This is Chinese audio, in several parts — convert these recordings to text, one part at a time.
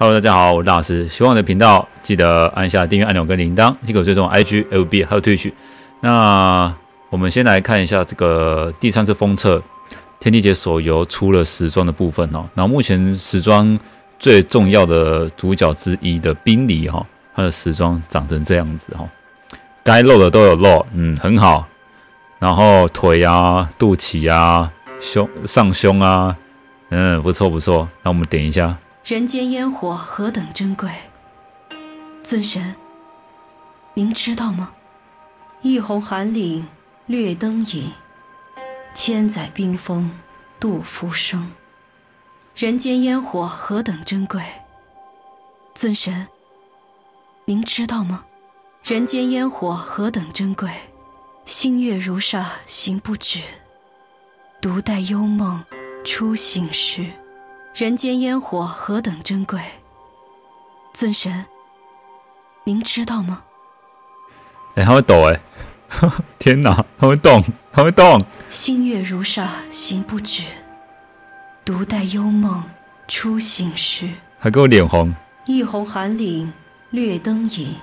Hello， 大家好，我是大老师。喜欢我的频道，记得按下订阅按钮跟铃铛，记得追踪 IG、FB 还有 Twitch。那我们先来看一下这个第3次封测天地劫手游出了时装的部分哦。然后目前时装最重要的主角之一的冰梨哈，它的时装长成这样子哈，该露的都有露，很好。然后腿啊、肚脐啊、上胸啊，不错不错。那我们点一下。 人间烟火何等珍贵，尊神，您知道吗？一泓寒岭掠灯影，千载冰封度浮生。人间烟火何等珍贵，尊神，您知道吗？人间烟火何等珍贵，星月如纱行不止，独待幽梦初醒时。人间烟火何等珍贵，尊神，您知道吗？ 它会抖天哪，它会动，它会动。 星月如纱行不止，独待幽梦初醒时。 还给我脸红。 一泓寒岭掠灯影，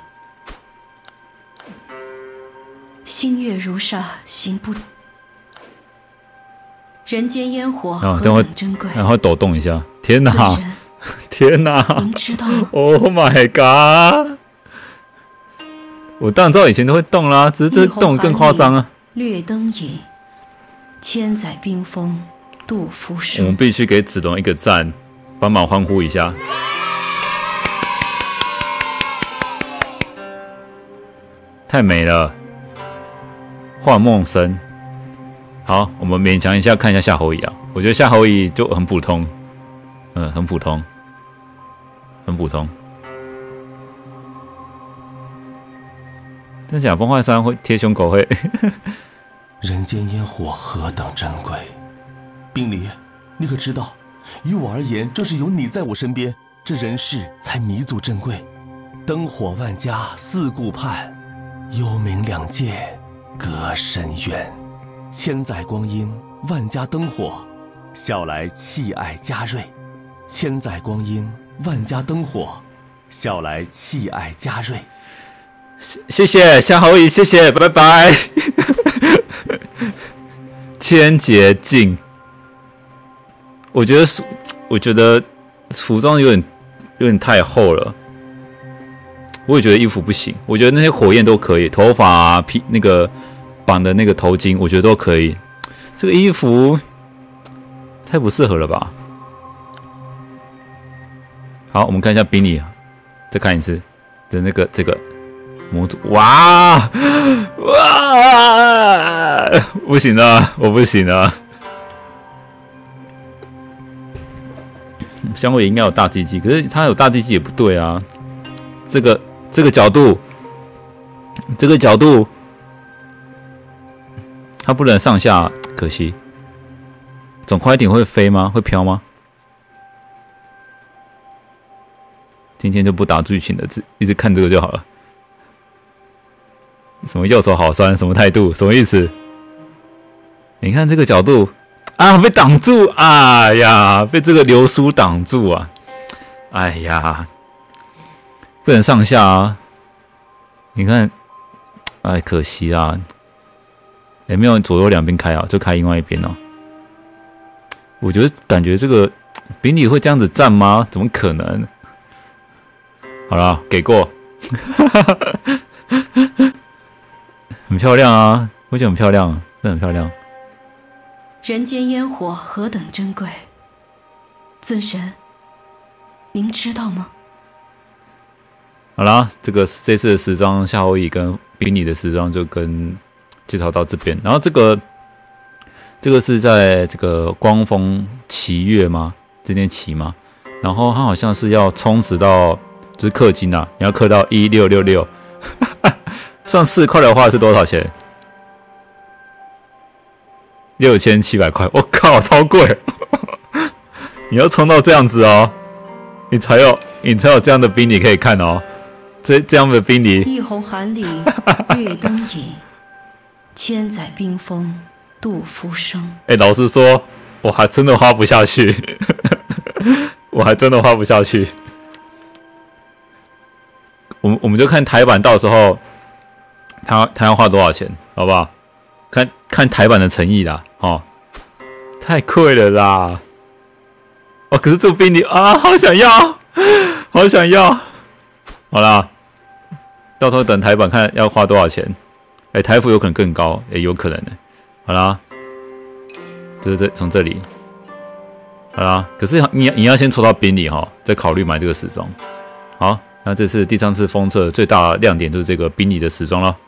星月如纱行不止。人间烟火何等珍贵， 然后抖动一下，天哪，天哪！ 您知道吗 ？Oh my god！ 我当然知道以前都会动啦，只是这动得更夸张啊！ 掠灯影，千载冰封度浮生。 我们必须给子龙一个赞，帮忙欢呼一下。太美了，幻梦生。好，我们勉强一下看一下夏侯乙啊。我觉得夏侯乙就很普通，很普通，很普通。但假崩坏3会贴胸口会。 人间烟火何等珍贵，冰梨，你可知道，于我而言，正是有你在我身边，这人世才弥足珍贵。灯火万家四顾盼，幽冥两界隔深渊。千载光阴，万家灯火，笑来气爱佳瑞。千载光阴，万家灯火，笑来气爱佳瑞。 谢谢夏侯乙，谢谢，拜拜。千劫镜，我觉得服装有点太厚了。我也觉得衣服不行，我觉得那些火焰都可以，头发啊、那个绑的那个头巾，我觉得都可以。这个衣服太不适合了吧？好，我们看一下冰梨，再看一次的这个模组，哇，不行了，我不行了。香味应该有大鸡鸡，可是它有大鸡鸡也不对啊。这个角度，它不能上下，可惜。总快一点会飞吗？会飘吗？今天就不打剧情了，一直看这个就好了。什么右手好酸？什么态度？什么意思？你看这个角度啊，被挡住！哎呀，被这个流苏挡住啊！哎呀，不能上下啊！你看，哎，可惜啦。也没有左右两边开啊，就开另外一边哦。我觉得感觉这个冰梨会这样子站吗？怎么可能？好啦，给过。很漂亮啊，我觉得很漂亮，真的很漂亮。 人间烟火何等珍贵，尊神，您知道吗？ 好啦，这次的时装夏侯乙跟冰梨的时装就跟介绍到这边，然后这个是在这个光峰祈月吗？这天祈吗？然后它好像是要充值到，就是氪金啊，你要氪到1666，上4块的话是多少钱？6700块，我靠，超贵！你要充到这样子哦，你才有这样的冰梨可以看哦，这样的冰梨。 一泓寒岭掠灯影，千载冰封度浮生。 老实说，我还真的花不下去，我还真的花不下去。 我们就看台版到时候他要花多少钱，好不好？看台版的诚意啦，哦，太贵了啦！哦，可是这个宾利啊，好想要，好想要。好啦，到时候等台版看要花多少钱。台服有可能更高，有可能的。好啦，这从这里。好啦，可是你要先抽到宾利哈，再考虑买这个时装。好，那这是第三次封测最大的亮点，就是这个宾利的时装了。